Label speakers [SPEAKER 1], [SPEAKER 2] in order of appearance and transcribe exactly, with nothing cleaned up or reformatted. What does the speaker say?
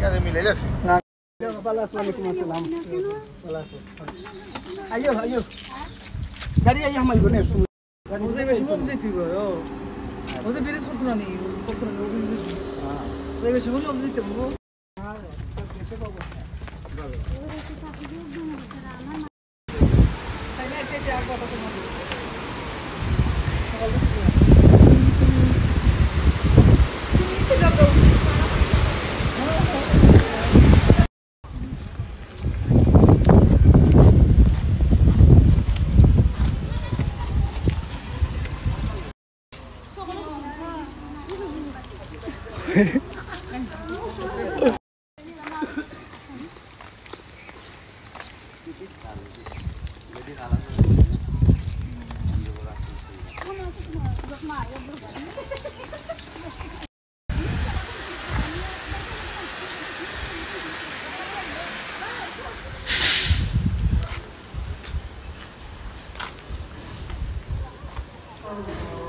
[SPEAKER 1] Ya de milelas.
[SPEAKER 2] Waalaikumsalam. Ayo, ayo. Dari ayah mai gune.
[SPEAKER 3] 어제 왜 신문 어제 찍어요? 어제 미리 소스라니. 거꾸로 여기. 아. 왜 신문 어제 찍고? 아, 그렇게 보고. saya tidak apa apa semua. Oh.